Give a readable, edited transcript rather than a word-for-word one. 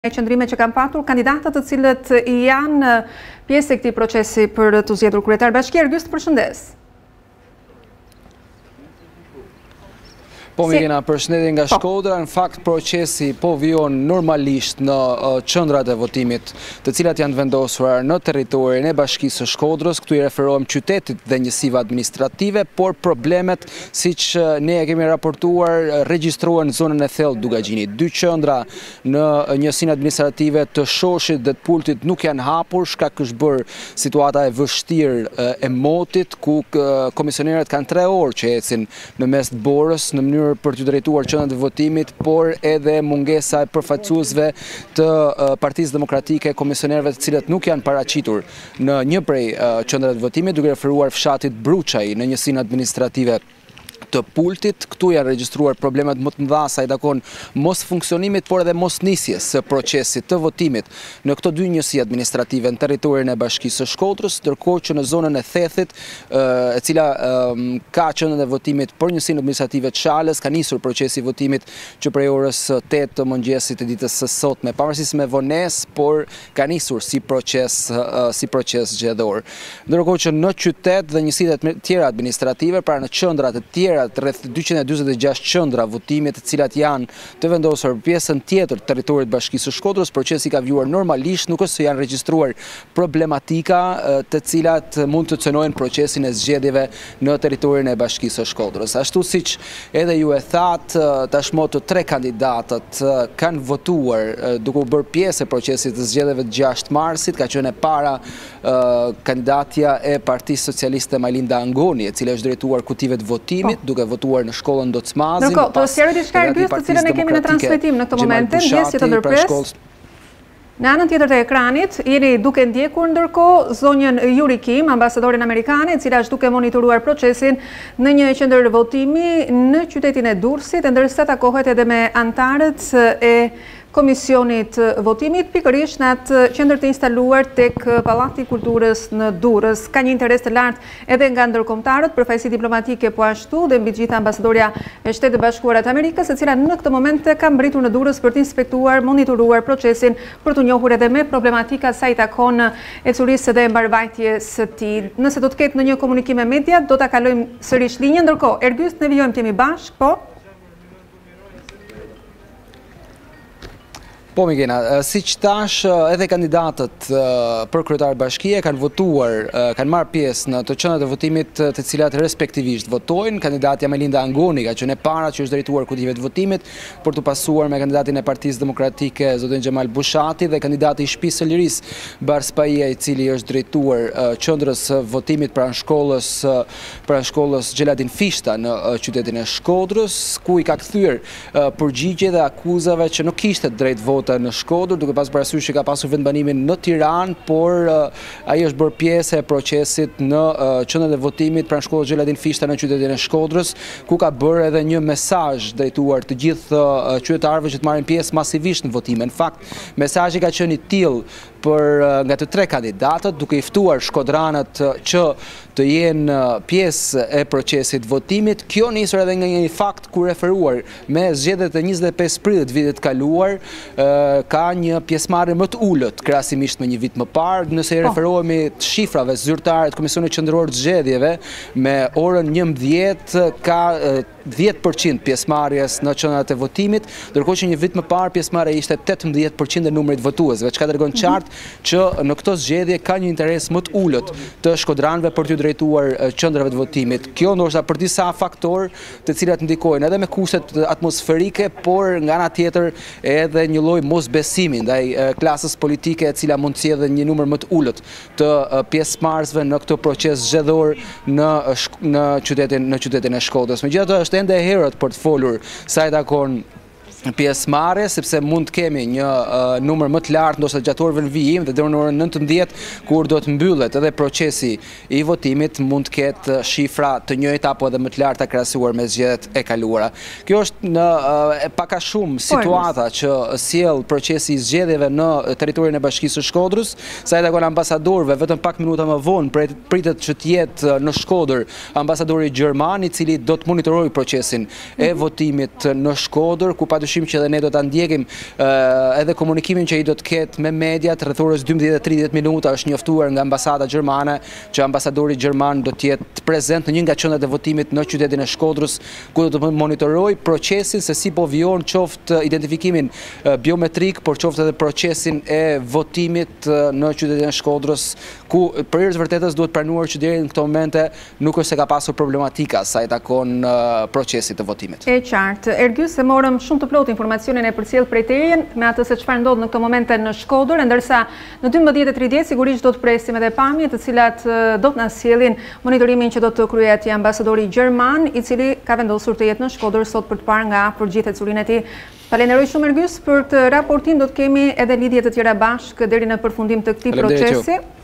Qëndrime që kam patur kandidatët të cilët janë pjesë e këtij procesi për të zgjedhur kryetar bashki. Ergyst, përshëndes. Po Mirena, përshëndetje nga Shkodra. Në fakt procesi po vijon normalisht në qendrat e votimit, të cilat janë vendosura në territorin e Bashkisë së Shkodrës. Këtu i referohem qytetit dhe njësive administrative, por problemet, siç ne e kemi raportuar, regjistrohen në zonën e thellë Dugagjinit. Dy qendra në njësinë administrative të Shoshit dhe të Pultit nuk janë hapur, shkak është bërë situata e vështirë e motit, ku komisionerët kanë 3 orë që ecin në mes të borës në mënyrë për të drejtuar qendrat e votimit, por edhe mungesa e përfaqësuesve të Partisë Demokratike, komisionerëve të cilët nuk janë paraqitur në një prej qendrave të votimit, duke referuar fshatit Bruçaj në njësinë administrative të Pultit. Këtu janë regjistruar problemet më të mëdha sa i takon mos funksionimit, por edhe mos nisjes së procesit të votimit në këto dy njësi administrative në territorin e Bashkisë së Shkodrës, ndërkohë që në zonën e Thethit, e cila ka qendrën e votimit për njësinë administrative të Shalës, ka nisur procesi i votimit që prej orës 8 të mëngjesit të ditës së sotme, pavarësisht me vonesë, por ka nisur si proces zgjedhor. Ndërkohë që në qytet dhe njësitë të tjera administrative, pra në qendrat e tjera rreth 246 qendra votime, të cilat janë të vendosur në pjesën tjetër të territorit të Bashkisë së Shkodrës, procesi ka vjuar normalisht, nuk është se janë regjistruar problematika të cilat mund të cënojnë procesin e zgjedhjeve në territorin e Bashkisë së Shkodrës. Ashtu siç edhe ju e thatë, tashmë të 3 kandidatët kanë votuar duke u bërë pjesë e procesit të zgjedhjeve të 6 marsit, ka qenë para kandidatja e Partisë Socialiste Majlinda Angoni, e cila është drejtuar kutive të votimit, duke votuar në shkollën Docmazin. Ndërkohë, të sqaroj diçka Ergyst, të cilën e kemi në transmetim në këtë moment, ndjesje të ndërpres. Në anën tjetër të ekranit, jeni duke ndjekur ndërkohë zonjën Yuri Kim, ambasadorin amerikane, e cila është duke monitoruar procesin në një qendër votimi në qytetin e Durrësit, ndërsa takohet edhe me antarët e Komisionit votimit, pikërisht në atë qendër të instaluar tek Pallati i Kulturës në Durrës. Ka një interes të lartë edhe nga ndërkombëtarët, përfaqësi diplomatike po ashtu, dhe mbi gjitha ambasadorja e Shtetit të Bashkuara të Amerikës, e cila në këtë moment ka mbritur në Durrës për të inspektuar, monitoruar procesin, për të njohur edhe me problematika sa i takon ecurisë dhe mbarvajtjes së tij. Nëse do të ketë në një komunikim me media, do ta kalojmë sërish linjën. Ndërkohë, Ergyst, ne vijojmë të jemi bashkë, po? Po Mirena, siç thash, edhe kandidatët për kryetar bashkie kanë votuar, kanë marrë pjesë në të qendrat e votimit, të cilat respektivisht votojnë. Kandidatja Majlinda Angoni ka qenë para që është drejtuar kutive të votimit, për të pasuar me kandidatin e Partisë Demokratike zotin Xhemal Bushati dhe kandidati i Shtëpisë së Lirisë Bars Paia, i cili është drejtuar qendrës votimit pranë shkollës Xheladin Fishta në qytetin e Shkodrës, ku i ka kthyer përgjigje dhe akuzave që nuk kishte drejt vot në Shkodër, duke pas parasysh që ka pasur vendbanimin në Tiranë, por ai është bërë pjesë e procesit në qendrën e votimit pranë shkollës Xheladin Fishta në qytetin e Shkodrës, ku ka bërë edhe një mesazh drejtuar të gjithë qytetarëve që të marrin pjesë masivisht në votime. Në fakt, mesazhi ka qenë i tillë për nga të 3 kandidatët, duke i ftuar shkodranët që të jenë pjesë e procesit votimit. Kjo nisur edhe nga një fakt ku referuar me zgjedhjet e 25 prillit vitit kaluar, ka një pjesëmarrje më të ulët krahasimisht me një vit më parë. Nëse i referohemi të shifrave zyrtare të Komisionit Qendror të Zgjedhjeve, me orën 11 ka 10% pjesëmarrjes në qendrat e votimit, ndërkohë që një vit më parë pjesëmarrja ishte 18% e numrit votuesve, çka tregon qartë që në këto zgjedhje ka një interes më të ulët të shkodranëve për të drejtuar qendrave të votimit. Kjo ndoshta për disa faktorë të cilat ndikojnë edhe me kushtet atmosferike, por nga ana tjetër edhe një lloj mosbesimi ndaj klasës politike, e cila mund të sjellë një numër më të ulët të pjesëmarrësve në këtë proces zgjedhor në qytetin e Shkodrës. Megjithatë, është ende e herët për të folur sa i takon pjesëmarrje, sepse mund të kemi një numër më të lartë ndoshta gjatë orëve në vijim dhe deri në orën 19 kur do të mbyllet edhe procesi i votimit, mund të ketë shifra të njëjta apo edhe më të larta krahasuar me zgjedhjet e kaluara. Kjo është në pak a shumë situata që sjell procesi i zgjedhjeve në territorin e Bashkisë së Shkodrës. Sa i takon ambasadorëve, vetëm pak minuta më vonë pritet që të jetë në Shkodër ambasadori gjerman, i cili do të monitorojë procesin e votimit në Shkodër, ku padyshim dyshim që edhe ne do ta ndjekim edhe komunikimin që i do të ketë me mediat rreth orës 12:30 minuta. Është njoftuar nga ambasada gjermane që ambasadori gjerman do të jetë prezent në një nga qendrat e votimit në qytetin e Shkodrës, ku do të monitoroj procesin se si po vijojnë qoftë identifikimin biometrik, por qoftë edhe procesin e votimit në qytetin e Shkodrës, ku për hir të vërtetës duhet pranuar që deri në këto momente nuk është se ka pasur problematika sa i takon procesit të votimit. E qartë. Ergjys, se morëm shumë të plotë informacionin e përcjell prej teje me atë se çfarë ndodh në këto momente në Shkodër, ndërsa në 12:30 sigurisht do të presim edhe pamje të cilat do të na sjellin monitorimin që do të kryejë ambasadori gjerman, i cili ka vendosur të jetë në Shkodër sot për të parë nga afër gjithë ecurinë e tij. Falenderoj shumë Ergjys për këtë raportim, do të kemi edhe lidhje të tjera bashkë deri në përfundim të këtij procesi.